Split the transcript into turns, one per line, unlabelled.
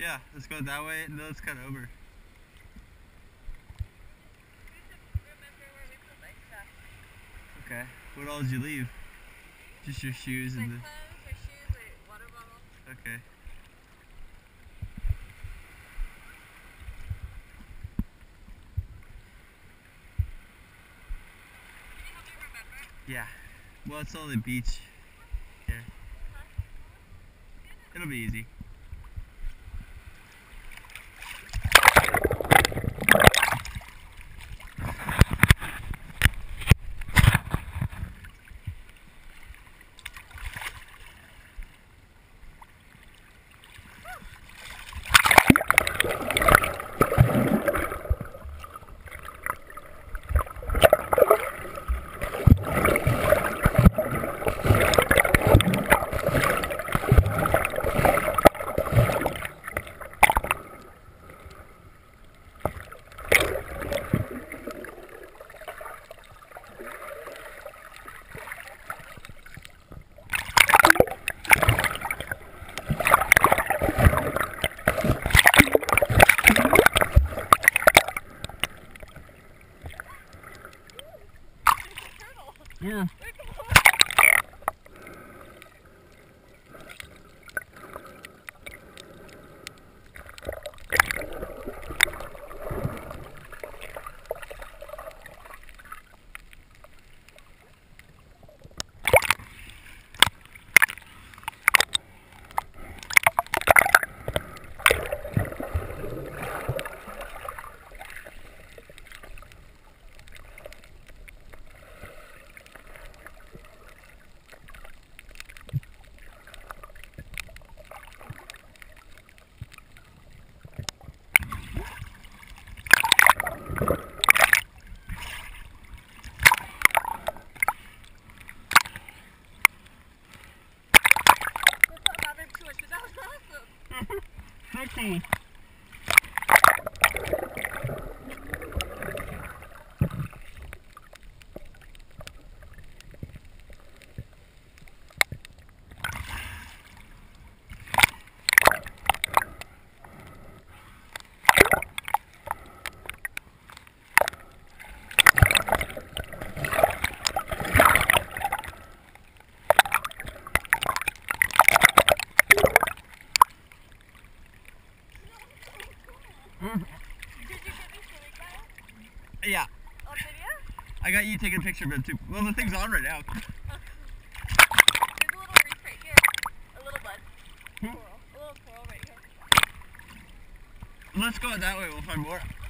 Yeah, let's go that way and then let's cut over. Okay. What all did you leave? Just your shoes and the...
clothes, your shoes, a water bottle.
Okay. Yeah. Well, it's only beach here. It'll be easy. Yeah. Okay. Yeah.
On video?
I got you taking a picture of it too. Well, the thing's on right now.
There's a little reef right here. A little bud. Coral. A little coral right here.
Let's go that way. We'll find more.